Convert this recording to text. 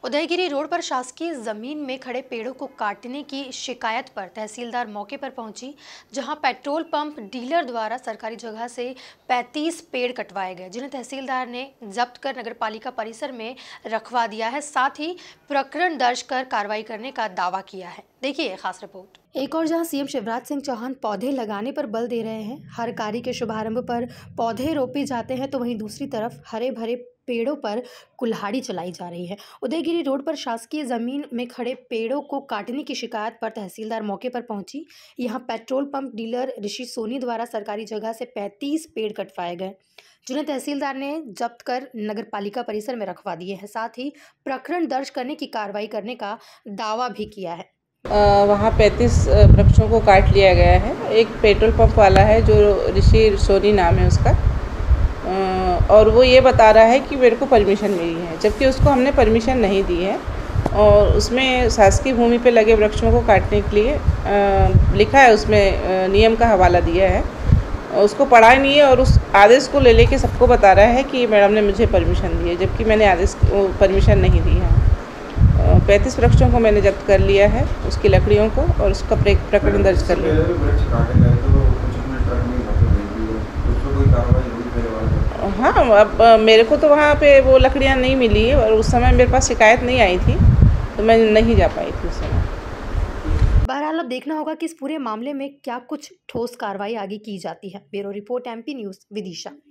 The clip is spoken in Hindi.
उदयगिरी रोड पर शासकीय जमीन में खड़े पेड़ों को काटने की शिकायत पर तहसीलदार मौके पर पहुंची, जहां पेट्रोल पंप डीलर द्वारा सरकारी जगह से 35 पेड़ कटवाए गए, जिन्हें तहसीलदार ने जब्त कर नगरपालिका परिसर में रखवा दिया है। साथ ही प्रकरण दर्ज कर कार्रवाई करने का दावा किया है। देखिए खास रिपोर्ट। एक और जहां सीएम शिवराज सिंह चौहान पौधे लगाने पर बल दे रहे हैं, हर कार्य के शुभारंभ पर पौधे रोपे जाते हैं, तो वहीं दूसरी तरफ हरे भरे पेड़ों पर कुल्हाड़ी चलाई जा रही है। उदयगिरी रोड पर शासकीय जमीन में खड़े पेड़ों को काटने की शिकायत पर तहसीलदार मौके पर पहुंची। यहां petrol pump dealer Rishi Soni द्वारा सरकारी जगह से 35 पेड़ कटवाए गए, जिन्हें तहसीलदार ने जब्त कर नगरपालिका परिसर में रखवा दिए हैं। साथ ही प्रकरण दर्ज करने की कार्रवाई करने का दावा भी किया है। वहाँ 35 वृक्षों को काट लिया गया है। एक पेट्रोल पंप वाला है जो ऋषि सोनी नाम है उसका, और वो ये बता रहा है कि मेरे को परमिशन मिली है, जबकि उसको हमने परमिशन नहीं दी है। और उसमें शासकीय भूमि पे लगे वृक्षों को काटने के लिए लिखा है, उसमें नियम का हवाला दिया है। उसको पढ़ा नहीं है और उस आदेश को ले लेके सबको बता रहा है कि मैडम ने मुझे परमिशन दी है, जबकि मैंने आदेश परमिशन नहीं दी है। 35 वृक्षों को मैंने जब्त कर लिया है, उसकी लकड़ियों को, और उसका प्रकरण दर्ज कर लिया। हाँ, अब मेरे को तो वहाँ पे वो लकड़ियाँ नहीं मिली है और उस समय मेरे पास शिकायत नहीं आई थी, तो मैं नहीं जा पाई थी उस समय। बहरहाल अब देखना होगा कि इस पूरे मामले में क्या कुछ ठोस कार्रवाई आगे की जाती है। Bureau report, MP news, Vidisha.